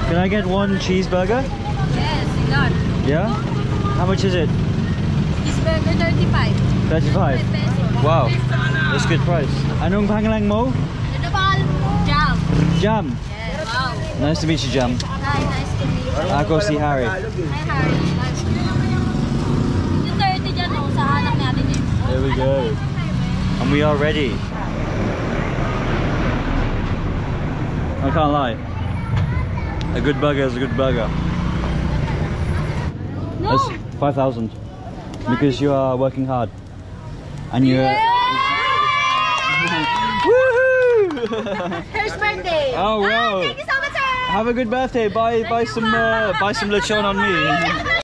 Can I get one cheeseburger? Yes, you got. Yeah? How much is it? Cheeseburger 35. 35? Wow, that's a good price. Anong pangalan mo? Jam. Jam. Yes. Wow. Nice to meet you, Jam. Hi, nice to meet you. Ako si Harry. Hi, Harry. Nice to meet you. Yung 30 dyan, oh, sa hanap natin eh. There we go. And we are ready. I can't lie. A good burger is a good burger. No. That's 5,000. Because you are working hard. And you're... Woohoo! First birthday. Oh wow! Thank you so much, sir. Have a good birthday. Buy some lechon on me.